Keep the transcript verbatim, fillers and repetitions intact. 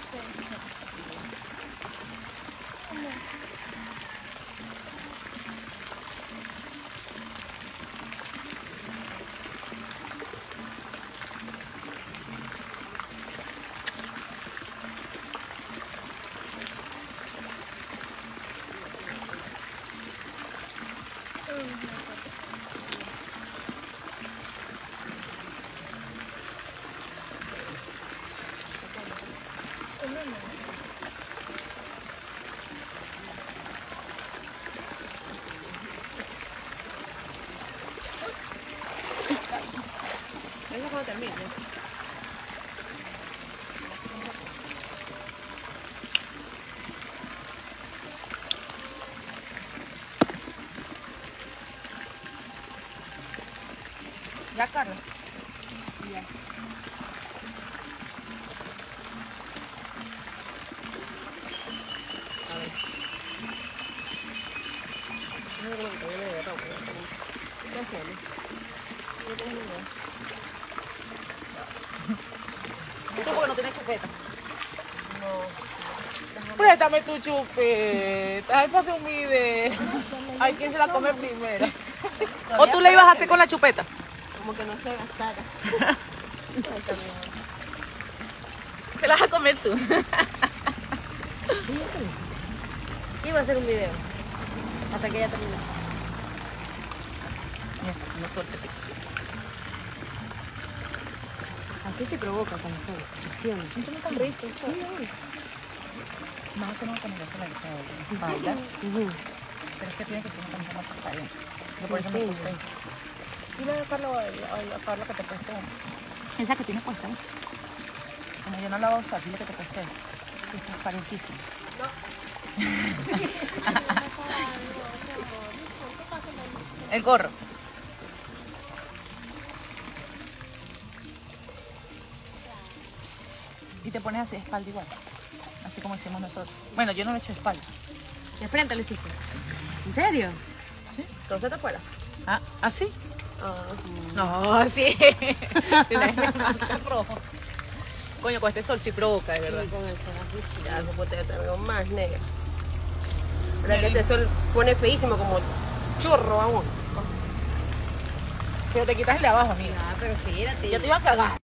Eso cuando termine. ¿Ya, Carla? Ya. A ver. No creo que todavía me voy a tomar. ¿Qué hacemos? No tengo ni idea. ¿Tú porque no tienes chupeta? No. Préstame tu chupeta. Ay, pasé un video. Ay, ¿quién se la come primero? ¿O tú le ibas a hacer con la chupeta? Como que no se gastara. ¿Te la vas a comer tú? Iba a hacer un video. Hasta que ella termine. Mira, si no suelte. Así se provoca canción, sección. ¿No están ricos? Sí. Vamos a hacer una combinación de bailar. Pero es que tiene que ser una combinación más transparente. Yo por eso me puse. Dile a Carla, a Carla que te cueste una. Esa que tiene puesta, ¿eh? Como yo no la voy a usar, dile que te cueste. Es transparentísimo. El gorro. Y te pones así de espalda igual. Así como hicimos nosotros. Bueno, yo no lo he hecho de espalda. De frente lo hiciste. ¿En serio? Sí. ¿Entonces te fuera? Ah, ¿así? Uh, no, así. Rojo. Coño, con este sol sí provoca, de verdad. Sí, con el sol así. Ya, como te, te veo más negra. Pero que este sol pone feísimo como chorro aún. Pero te quitas el de abajo, amiga. Ah, pero fíjate. Yo te iba a cagar.